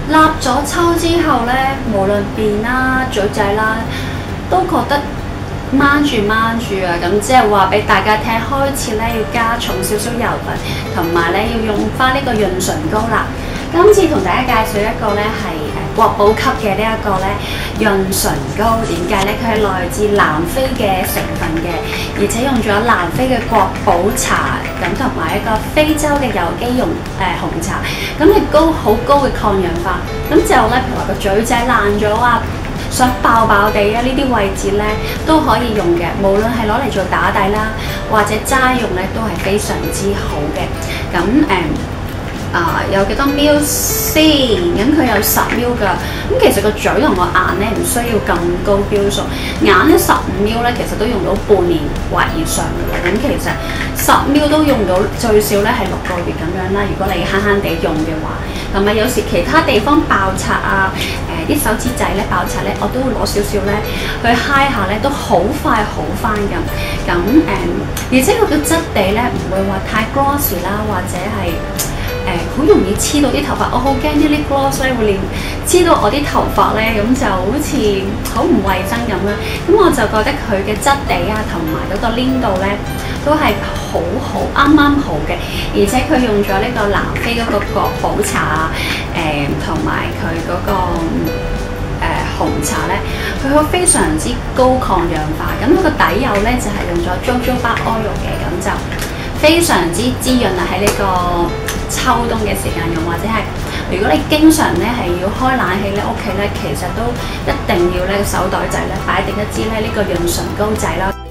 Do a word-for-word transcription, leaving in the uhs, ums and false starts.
立咗秋之後咧，無論便啦、嘴仔啦，都覺得掹住掹住啊！咁即係話俾大家聽，開始咧要加重少少油分，同埋咧要用翻呢個潤唇膏啦。今次同大家介紹一個咧係誒國寶級嘅呢一個咧潤唇膏，點解咧？佢係來自南非嘅成分嘅，而且用咗南非嘅國寶茶，咁同埋一個非洲嘅有機溶誒、呃、紅茶，咁係高好高嘅抗氧化。咁之後咧，譬如話個嘴仔爛咗啊，想爆爆地啊，呢啲位置咧都可以用嘅，無論係攞嚟做打底啦，或者齋用咧都係非常之好嘅。咁誒。嗯啊，有幾多 ml 先？咁佢有十 ml 㗎。咁其實個嘴同個眼咧唔需要咁高標數，眼咧十五 ml 咧其實都用到半年或以上㗎啦。咁其實十 ml 都用到最少咧係六個月咁樣啦。如果你慳慳地用嘅話，同埋有時其他地方爆擦啊，誒、呃、啲手指仔咧爆擦咧，我都會攞少少咧去揩下咧，都好快好翻咁。咁誒、嗯，而且佢嘅質地咧唔會話太 glossy 啦，或者係。誒好、呃、容易黐到啲頭髮，我好驚啲 lip gloss 咧會連黐到我啲頭髮咧，咁就好似好唔衞生咁啦。咁我就覺得佢嘅質地啊，同埋嗰個黏度咧，都係好好啱啱好嘅。而且佢用咗呢個南非嗰個國寶茶啊，誒同埋佢嗰個誒、呃、紅茶咧，佢好非常之高抗氧化。咁佢個底釉咧就係、是、用咗 jojoba oil 嘅，咁就非常之滋潤啊！喺呢個秋冬嘅時間用，或者係如果你經常咧係要開冷氣咧，屋企咧其實都一定要咧手袋仔咧擺定一支咧呢個潤唇膏仔啦。